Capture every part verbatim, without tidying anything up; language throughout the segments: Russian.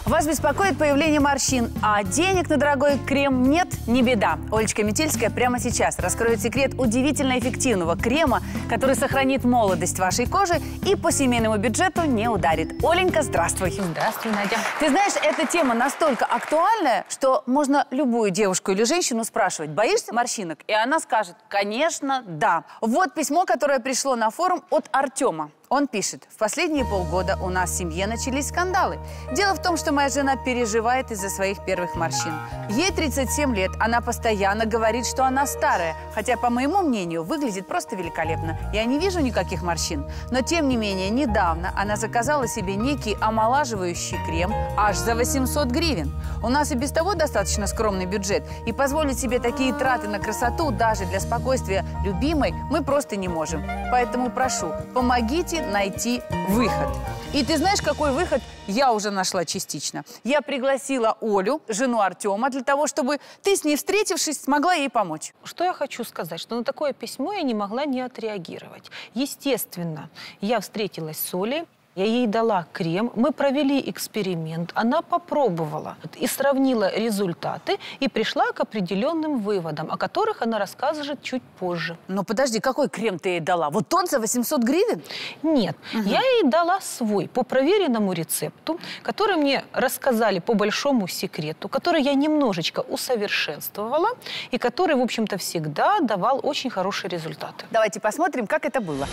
Вас беспокоит появление морщин, а денег на дорогой крем нет? Не беда. Олечка Метельская прямо сейчас раскроет секрет удивительно эффективного крема, который сохранит молодость вашей кожи и по семейному бюджету не ударит. Оленька, здравствуй. Здравствуй, Надя. Ты знаешь, эта тема настолько актуальная, что можно любую девушку или женщину спрашивать: боишься морщинок? И она скажет: конечно, да. Вот письмо, которое пришло на форум от Артема. Он пишет: в последние полгода у нас в семье начались скандалы. Дело в том, что моя жена переживает из-за своих первых морщин. Ей тридцать семь лет, она постоянно говорит, что она старая, хотя, по моему мнению, выглядит просто великолепно. Я не вижу никаких морщин. Но, тем не менее, недавно она заказала себе некий омолаживающий крем аж за восемьсот гривен. У нас и без того достаточно скромный бюджет, и позволить себе такие траты на красоту даже для спокойствия любимой мы просто не можем. Поэтому прошу, помогите найти выход. И ты знаешь, какой выход я уже нашла частично? Я пригласила Олю, жену Артема, для того, чтобы ты с ней, встретившись, смогла ей помочь. Что я хочу сказать, что на такое письмо я не могла не отреагировать. Естественно, я встретилась с Олей, я ей дала крем, мы провели эксперимент, она попробовала и сравнила результаты и пришла к определенным выводам, о которых она расскажет чуть позже. Но подожди, какой крем ты ей дала? Вот тот за восемьсот гривен? Нет, угу. Я ей дала свой по проверенному рецепту, который мне рассказали по большому секрету, который я немножечко усовершенствовала и который, в общем-то, всегда давал очень хорошие результаты. Давайте посмотрим, как это было.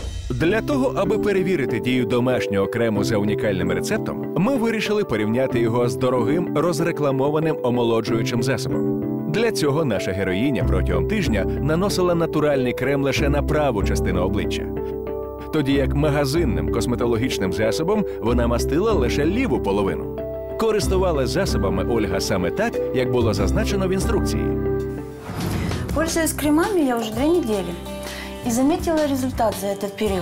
Для того, аби перевірити дію домашнього крему за унікальним рецептом, ми вирішили порівняти його з дорогим розрекламованим омолоджуючим засобом. Для цього наша героїня протягом тижня наносила натуральний крем лише на праву частину обличчя. Тоді як магазинним косметологічним засобом вона мастила лише ліву половину. Користувалась засобами Ольга саме так, як було зазначено в інструкції. Пользуюсь кремами я уже две недели. И заметила результат за этот период.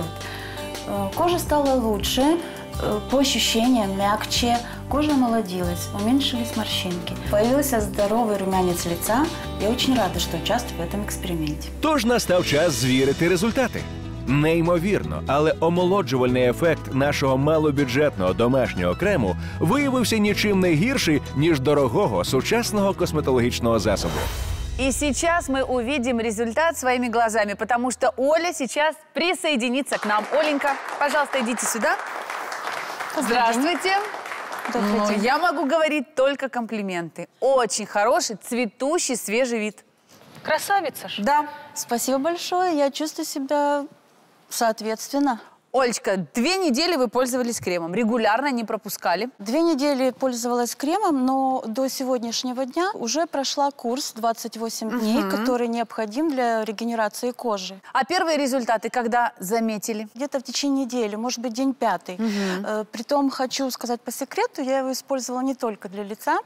Кожа стала лучше, по ощущениям мягче, кожа омолодилась, уменьшились морщинки. Появился здоровый румянец лица. Я очень рада, что участвую в этом эксперименте. Тож настав час звірити результати. Неймовірно, але омолоджувальний ефект нашого малобюджетного домашнього крему виявився нічим не гірший, ніж дорогого сучасного косметологічного засобу. И сейчас мы увидим результат своими глазами, потому что Оля сейчас присоединится к нам. Оленька, пожалуйста, идите сюда. Здравствуйте. Здравствуйте. Ну, я могу говорить только комплименты. Очень хороший, цветущий, свежий вид. Красавица ж. Да. Спасибо большое. Я чувствую себя соответственно. Олечка, две недели вы пользовались кремом, регулярно не пропускали. Две недели пользовалась кремом, но до сегодняшнего дня уже прошла курс двадцать восемь дней, угу. который необходим для регенерации кожи. А первые результаты когда заметили? Где-то в течение недели, может быть, день пятый. Угу. Притом, хочу сказать по секрету, я его использовала не только для лица,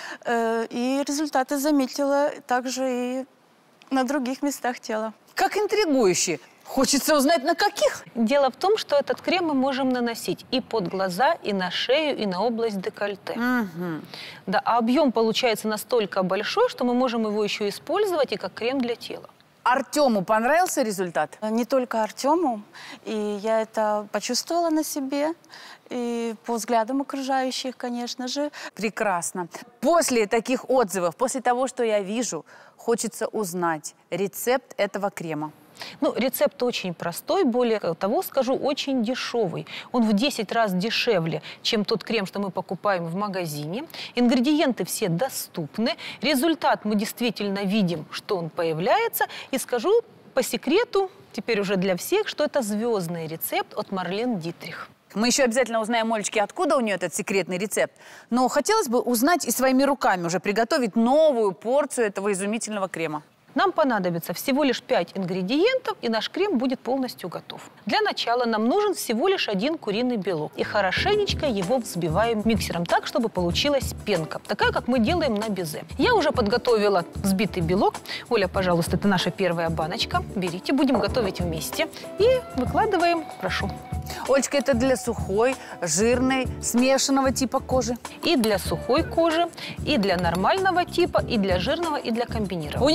и результаты заметила также и на других местах тела. Как интригующе. Хочется узнать, на каких? Дело в том, что этот крем мы можем наносить и под глаза, и на шею, и на область декольте. Угу. Да, а объем получается настолько большой, что мы можем его еще использовать и как крем для тела. Артему понравился результат? Не только Артему. И я это почувствовала на себе. И по взглядам окружающих, конечно же. Прекрасно. После таких отзывов, после того, что я вижу, хочется узнать рецепт этого крема. Ну, рецепт очень простой, более того, скажу, очень дешевый. Он в десять раз дешевле, чем тот крем, что мы покупаем в магазине. Ингредиенты все доступны. Результат мы действительно видим, что он появляется. И скажу по секрету, теперь уже для всех, что это звездный рецепт от Марлен Дитрих. Мы еще обязательно узнаем, Олечки, откуда у нее этот секретный рецепт. Но хотелось бы узнать и своими руками уже приготовить новую порцию этого изумительного крема. Нам понадобится всего лишь пять ингредиентов, и наш крем будет полностью готов. Для начала нам нужен всего лишь один куриный белок. И хорошенечко его взбиваем миксером так, чтобы получилась пенка, такая, как мы делаем на безе. Я уже подготовила взбитый белок. Оля, пожалуйста, это наша первая баночка. Берите, будем готовить вместе. И выкладываем, прошу. Олечка, это для сухой, жирной, смешанного типа кожи? И для сухой кожи, и для нормального типа, и для жирного, и для комбинированного. Универсальный.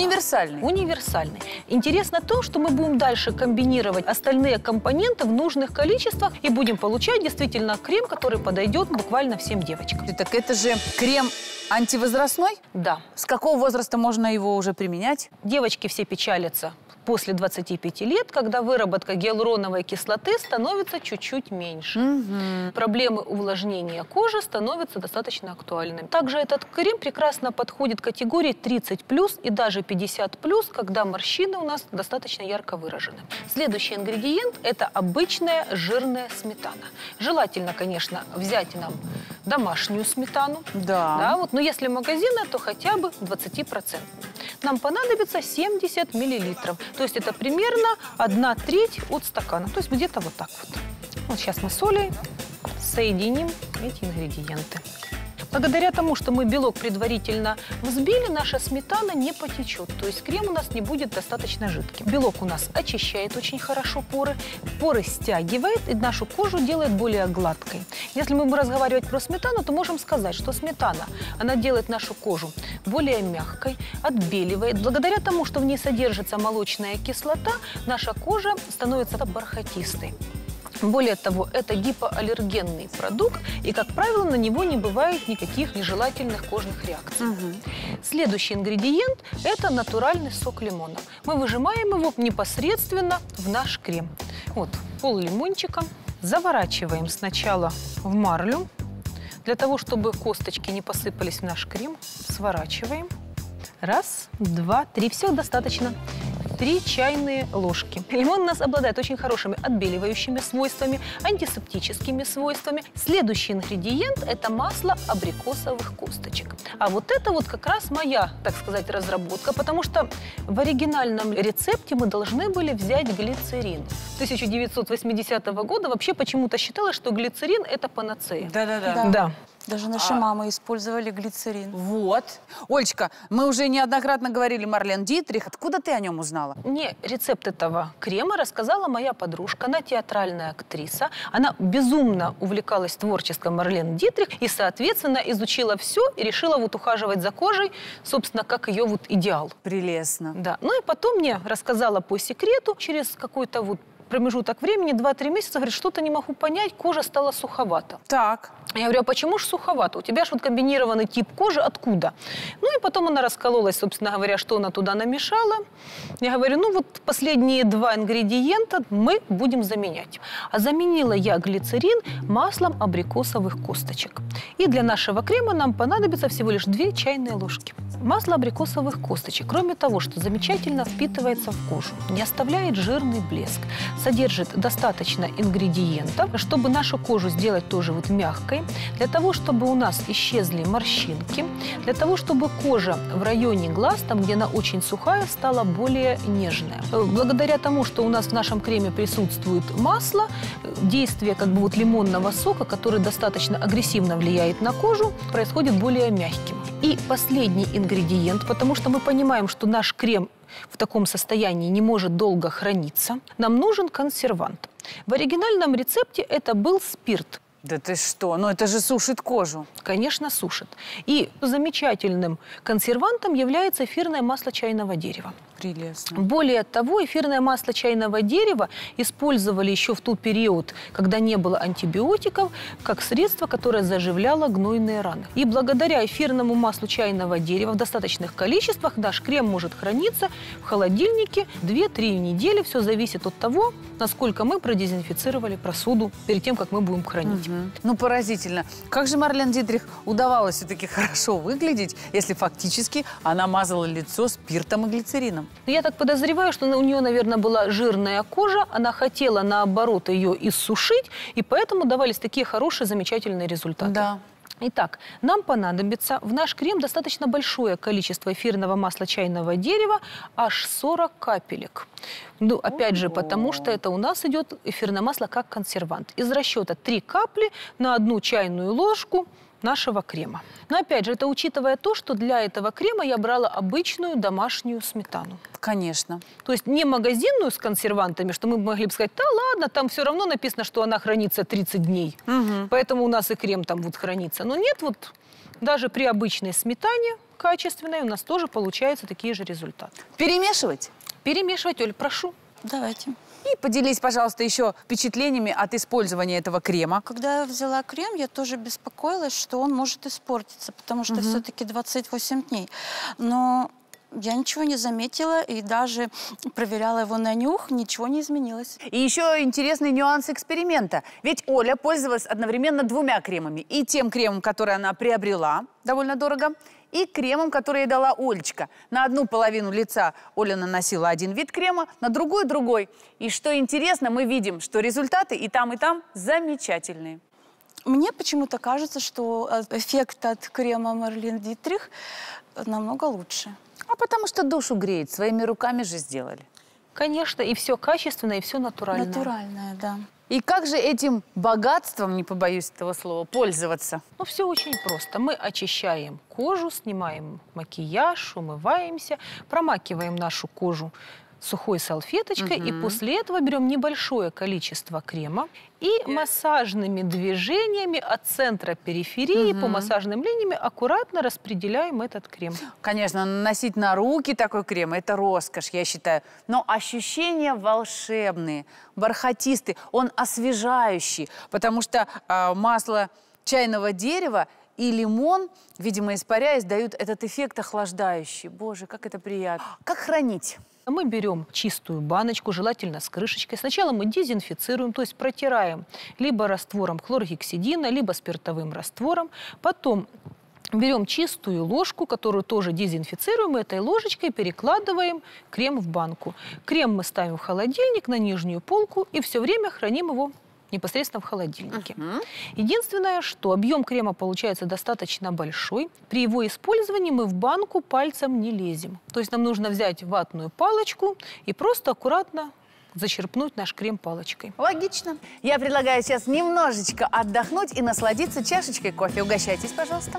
универсальный. Универсальный. Интересно то, что мы будем дальше комбинировать остальные компоненты в нужных количествах и будем получать действительно крем, который подойдет буквально всем девочкам. Так это же крем антивозрастной? Да. С какого возраста можно его уже применять? Девочки все печалятся после двадцати пяти лет, когда выработка гиалуроновой кислоты становится чуть-чуть меньше. Угу. Проблемы увлажнения кожи становятся достаточно актуальными. Также этот крем прекрасно подходит к категории тридцать плюс и даже пятьдесят плюс, когда морщины у нас достаточно ярко выражены. Следующий ингредиент – это обычная жирная сметана. Желательно, конечно, взять нам домашнюю сметану. Да. Да, вот, но если магазинная, то хотя бы двадцать процентов. Нам понадобится семьдесят миллилитров. То есть это примерно одна треть от стакана. То есть где-то вот так вот. Вот сейчас мы с Олей соединим эти ингредиенты. Благодаря тому, что мы белок предварительно взбили, наша сметана не потечет. То есть крем у нас не будет достаточно жидким. Белок у нас очищает очень хорошо поры, поры стягивает и нашу кожу делает более гладкой. Если мы будем разговаривать про сметану, то можем сказать, что сметана, она делает нашу кожу более мягкой, отбеливает. Благодаря тому, что в ней содержится молочная кислота, наша кожа становится бархатистой. Более того, это гипоаллергенный продукт, и, как правило, на него не бывает никаких нежелательных кожных реакций. Угу. Следующий ингредиент – это натуральный сок лимона. Мы выжимаем его непосредственно в наш крем. Вот, пол лимончика. Заворачиваем сначала в марлю, для того, чтобы косточки не посыпались в наш крем. Сворачиваем. Раз, два, три. Все достаточно. Три чайные ложки. Лимон у нас обладает очень хорошими отбеливающими свойствами, антисептическими свойствами. Следующий ингредиент – это масло абрикосовых косточек. А вот это вот как раз моя, так сказать, разработка, потому что в оригинальном рецепте мы должны были взять глицерин. тысяча девятьсот восьмидесятого года вообще почему-то считалось, что глицерин – это панацея. Да-да-да. Да. Даже наши а... мамы использовали глицерин. Вот. Олечка, мы уже неоднократно говорили Марлен Дитрих. Откуда ты о нем узнала? Мне рецепт этого крема рассказала моя подружка. Она театральная актриса. Она безумно увлекалась творчеством Марлен Дитрих и, соответственно, изучила все и решила вот ухаживать за кожей, собственно, как ее вот идеал. Прелестно. Да. Ну и потом мне рассказала по секрету, через какой-то вот промежуток времени, два-три месяца, говорит, что-то не могу понять, кожа стала суховата. Так. Я говорю, а почему же суховато? У тебя же вот комбинированный тип кожи, откуда? Ну и потом она раскололась, собственно говоря, что она туда намешала. Я говорю, ну вот последние два ингредиента мы будем заменять. А заменила я глицерин маслом абрикосовых косточек. И для нашего крема нам понадобится всего лишь две чайные ложки. Масло абрикосовых косточек, кроме того, что замечательно впитывается в кожу, не оставляет жирный блеск, содержит достаточно ингредиентов, чтобы нашу кожу сделать тоже вот мягкой, для того, чтобы у нас исчезли морщинки, для того, чтобы кожа в районе глаз, там, где она очень сухая, стала более нежная. Благодаря тому, что у нас в нашем креме присутствует масло, действие как бы вот лимонного сока, который достаточно агрессивно влияет на кожу, происходит более мягким. И последний ингредиент, потому что мы понимаем, что наш крем в таком состоянии не может долго храниться, нам нужен консервант. В оригинальном рецепте это был спирт. Да ты что? Ну это же сушит кожу. Конечно, сушит. И замечательным консервантом является эфирное масло чайного дерева. Прелестно. Более того, эфирное масло чайного дерева использовали еще в тот период, когда не было антибиотиков, как средство, которое заживляло гнойные раны. И благодаря эфирному маслу чайного дерева в достаточных количествах наш крем может храниться в холодильнике две-три недели. Все зависит от того, насколько мы продезинфицировали посуду перед тем, как мы будем хранить. Угу. Ну, поразительно. Как же Марлен Дитрих удавалось все-таки хорошо выглядеть, если фактически она мазала лицо спиртом и глицерином? Но я так подозреваю, что у нее, наверное, была жирная кожа, она хотела, наоборот, ее иссушить, и поэтому давались такие хорошие, замечательные результаты. Да. Итак, нам понадобится в наш крем достаточно большое количество эфирного масла чайного дерева, аж сорок капелек. Ну, опять же, потому что это у нас идет эфирное масло как консервант. Из расчета три капли на одну чайную ложку нашего крема. Но опять же, это учитывая то, что для этого крема я брала обычную домашнюю сметану. Конечно. То есть не магазинную с консервантами, что мы могли бы сказать, да ладно, там все равно написано, что она хранится тридцать дней. Угу. Поэтому у нас и крем там будет храниться. Но нет, вот даже при обычной сметане качественной, у нас тоже получаются такие же результаты. Перемешивать? Перемешивать, Оль, прошу. Давайте. И поделись, пожалуйста, еще впечатлениями от использования этого крема. Когда я взяла крем, я тоже беспокоилась, что он может испортиться, потому что угу. все-таки двадцать восемь дней. Но я ничего не заметила и даже проверяла его на нюх, ничего не изменилось. И еще интересный нюанс эксперимента. Ведь Оля пользовалась одновременно двумя кремами. И тем кремом, который она приобрела, довольно дорого, и кремом, который ей дала Олечка. На одну половину лица Оля наносила один вид крема, на другую – другой. И что интересно, мы видим, что результаты и там, и там замечательные. Мне почему-то кажется, что эффект от крема Марлен Дитрих намного лучше. А потому что душу греет, своими руками же сделали. Конечно, и все качественное, и все натуральное. Натуральное, да. И как же этим богатством, не побоюсь этого слова, пользоваться? Ну, все очень просто. Мы очищаем кожу, снимаем макияж, умываемся, промакиваем нашу кожу сухой салфеточкой, угу. и после этого берем небольшое количество крема и массажными движениями от центра периферии угу. по массажным линиям аккуратно распределяем этот крем. Конечно, наносить на руки такой крем – это роскошь, я считаю. Но ощущения волшебные, бархатистые, он освежающий, потому что э, масло чайного дерева и лимон, видимо, испаряясь, дают этот эффект охлаждающий. Боже, как это приятно. Как хранить? Мы берем чистую баночку, желательно с крышечкой. Сначала мы дезинфицируем, то есть протираем либо раствором хлоргексидина, либо спиртовым раствором. Потом берем чистую ложку, которую тоже дезинфицируем, и этой ложечкой перекладываем крем в банку. Крем мы ставим в холодильник на нижнюю полку и все время храним его непосредственно в холодильнике. Uh-huh. Единственное, что объем крема получается достаточно большой. При его использовании мы в банку пальцем не лезем. То есть нам нужно взять ватную палочку и просто аккуратно зачерпнуть наш крем палочкой. Логично. Я предлагаю сейчас немножечко отдохнуть и насладиться чашечкой кофе. Угощайтесь, пожалуйста.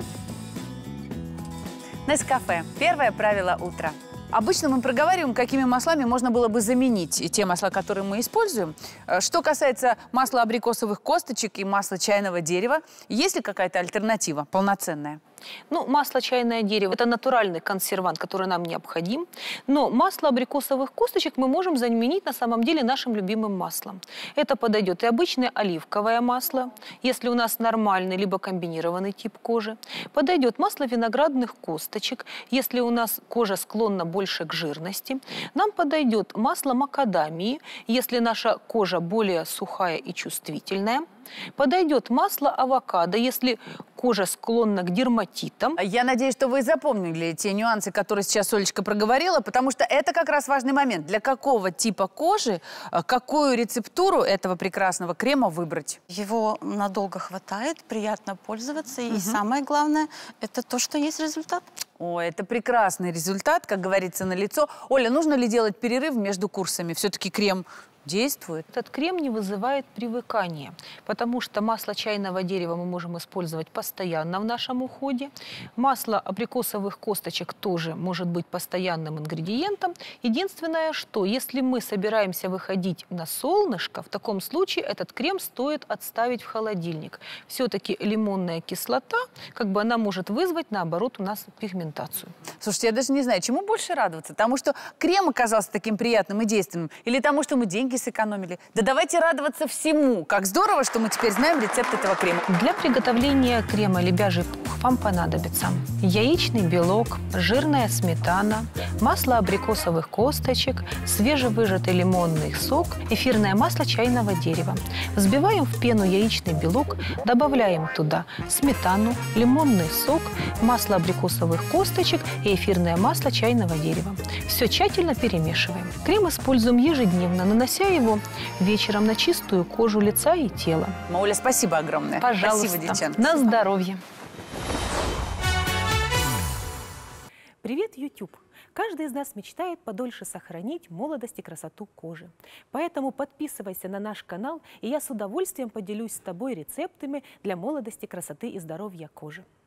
Нескафе. Первое правило утра. Обычно мы проговариваем, какими маслами можно было бы заменить те масла, которые мы используем. Что касается масла абрикосовых косточек и масла чайного дерева, есть ли какая-то альтернатива полноценная? Ну, масло чайное дерево – это натуральный консервант, который нам необходим. Но масло абрикосовых косточек мы можем заменить на самом деле нашим любимым маслом. Это подойдет и обычное оливковое масло, если у нас нормальный либо комбинированный тип кожи. Подойдет масло виноградных косточек, если у нас кожа склонна больше к жирности. Нам подойдет масло макадамии, если наша кожа более сухая и чувствительная. Подойдет масло авокадо, если кожа склонна к дерматитам. Я надеюсь, что вы запомнили те нюансы, которые сейчас Олечка проговорила, потому что это как раз важный момент. Для какого типа кожи, какую рецептуру этого прекрасного крема выбрать? Его надолго хватает, приятно пользоваться. Угу. И самое главное, это то, что есть результат. О, это прекрасный результат, как говорится, налицо. Оля, нужно ли делать перерыв между курсами? Все-таки крем действует. Этот крем не вызывает привыкания, потому что масло чайного дерева мы можем использовать постоянно в нашем уходе. Масло абрикосовых косточек тоже может быть постоянным ингредиентом. Единственное, что если мы собираемся выходить на солнышко, в таком случае этот крем стоит отставить в холодильник. Все-таки лимонная кислота, как бы она может вызвать, наоборот, у нас пигментацию. Слушайте, я даже не знаю, чему больше радоваться? Тому, что крем оказался таким приятным и действенным, или тому, что мы деньги сэкономили? Да давайте радоваться всему. Как здорово, что мы теперь знаем рецепт этого крема. Для приготовления крема «Лебяжий пух» вам понадобится яичный белок, жирная сметана, масло абрикосовых косточек, свежевыжатый лимонный сок, эфирное масло чайного дерева. Взбиваем в пену яичный белок, добавляем туда сметану, лимонный сок, масло абрикосовых косточек и эфирное масло чайного дерева. Все тщательно перемешиваем. Крем используем ежедневно, нанося его вечером на чистую кожу лица и тела. Оля, спасибо огромное. Пожалуйста. Спасибо, девчонки. На здоровье. Привет, YouTube! Каждый из нас мечтает подольше сохранить молодость и красоту кожи. Поэтому подписывайся на наш канал, и я с удовольствием поделюсь с тобой рецептами для молодости, красоты и здоровья кожи.